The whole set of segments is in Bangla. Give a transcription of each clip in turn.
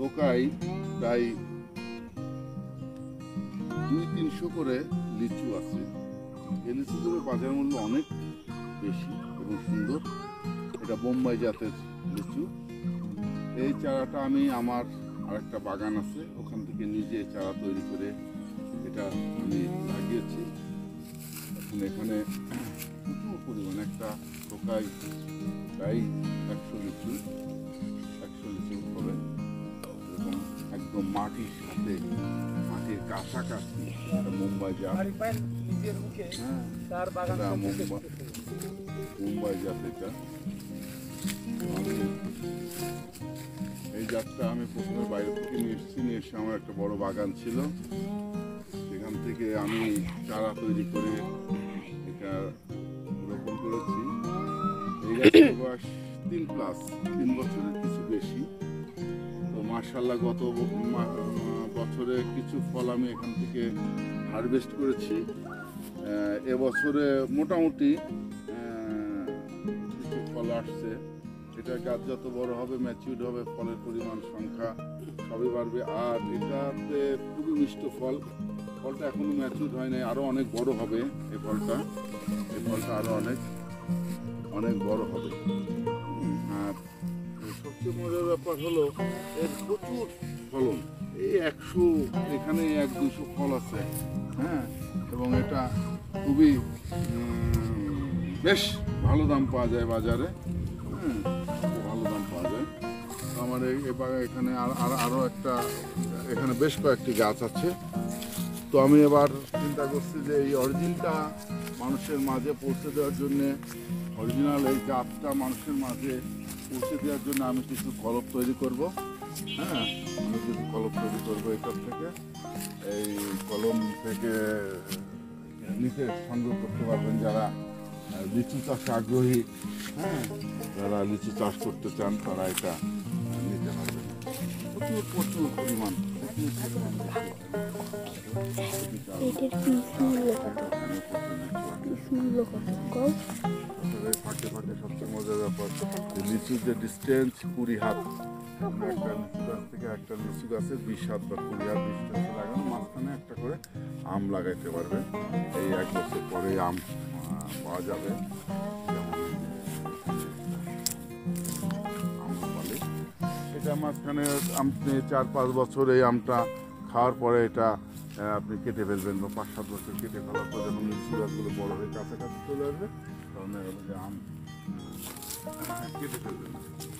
ঢোকাই প্রায় 200-300 করে লিচু আছে। এই লিচুগুলোর বাজার মূল্য অনেক বেশি এবং সুন্দর। এটা বোম্বাই জাতের লিচু। এই চারাটা আমি আমার আরেকটা বাগান আছে, ওখান থেকে নিজে চারা তৈরি করে এটা আমি লাগিয়েছি। এখন এখানে প্রচুর পরিমাণ একটা ঢোকায় প্রায় 100 লিচু হবে, এরকম একদম মাটির সাথে, মাটির কাছাকাছি। মুম্বাই জাত, মুম্বাই জাত এটা। এই জাতটা আমি প্রথমে বাইরে থেকে নিয়ে এসে আমার একটা বড় বাগান ছিল, সেখান থেকে আমি চারা তৈরি করে এটা রোপণ করেছি। এই গাছের বয়স 3 বছরের কিছু বেশি। তো মাশাআল্লাহ গত বছরে কিছু ফল আমি এখান থেকে হারভেস্ট করেছি। এবছরে মোটামুটি কিছু ফল আসছে। এটা গাছ যত বড় হবে, ম্যাচিউরড হবে, ফলের পরিমাণ সংখ্যা সবই বাড়বে। আর এটাতে খুবই মিষ্ট ফল। ফলটা এখনো ম্যাচিউরড হয় নাই, আরো অনেক বড় হবে এই ফলটা। এই ফলটা আরো অনেক বড় হবে। আর সবচেয়ে মজার ব্যাপার হলো এর প্রচুর ফলন। এই 100, এখানে 100-200 ফল আছে, হ্যাঁ। এবং এটা খুবই বেশ ভালো দাম পাওয়া যায় বাজারে, হ্যাঁ, ভালো দাম পাওয়া যায়। আমার এখানে আরো একটা, এখানে বেশ কয়েকটি গাছ আছে। তো আমি এবার চিন্তা করছি যে এই অরিজিনটা মানুষের মাঝে পৌঁছে দেওয়ার জন্যে, অরিজিনাল এই গাছটা মানুষের মাঝে পৌঁছে দেওয়ার জন্য আমি কিছু কলপ তৈরি করব, হ্যাঁ। আমি কিছু কলম তৈরি করবো এটার থেকে। এই কলম থেকে নিতে সংগ্রহ করতে পারবেন যারা লিচু চাষে আগ্রহী, হ্যাঁ, যারা লিচু চাষ করতে চান তারা এটা নিতে পারবেন। প্রচুর পরিমাণ ফাঁকে ফাঁকে সবচেয়ে মজার ব্যাপার, লিচুর যে ডিস্টেন্স 20 হাত, একটা লিচু গাছ থেকে একটা লিচু গাছের 20 হাত বা 20 হাত ডিস্টেন্সে লাগানো, মাঝখানে একটা করে আম লাগাইতে পারবেন। এই 1 বছর পরে আম পাওয়া যাবে। এটা মাঝখানে আপনি 4-5 বছর এই আমটা খাওয়ার পরে এটা আপনি কেটে ফেলবেন, বা 5-7 বছর কেটে ফেলার পর যখন লিচু গাছগুলো বড় হয়ে কাছাকাছি চলে আসবে তখন যে আম কেটে ফেলবেন।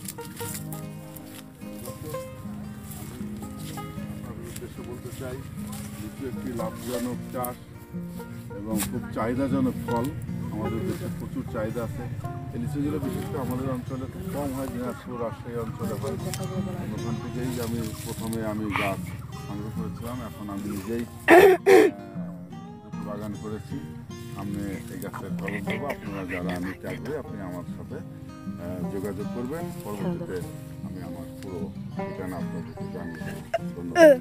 আপনাদের উদ্দেশ্যে বলতে চাই, লিচু একটি লাভজনক চাষ এবং খুব চাহিদাজনক ফল। আমাদের দেশে প্রচুর চাহিদা আছে। এই লিচুগুলো বিশেষ করে আমাদের অঞ্চলে খুব কম হয়, দিনাজপুর, রাজশাহী অঞ্চলে হয়। ওখান থেকেই প্রথমে আমি গাছ সংগ্রহ করেছিলাম। এখন আমি নিজেই বাগান করেছি। আমি এই গাছের কলম দেবো। আপনারা যারা নিতে আগ্রহী আপনি আমার সাথে যোগাযোগ করবেন। পরবর্তীতে আমি আমার পুরো ঠিকানা আপনাদেরকে জানিয়ে দেবো। ধন্যবাদ।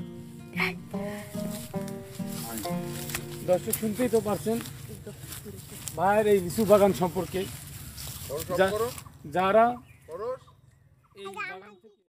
দর্শক শুনতেই তো পারছেন ভাইয়ের এই লিচু বাগান সম্পর্কে, যারা এই বাগান